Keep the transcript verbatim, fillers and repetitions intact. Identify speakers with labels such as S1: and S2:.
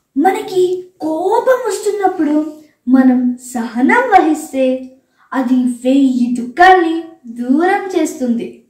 S1: మనకి కోపం వస్తున్నప్పుడు మనం సహనం వహిస్తే అది వెయ్యి దుఃఖాల్ని దూరం చేస్తుంది.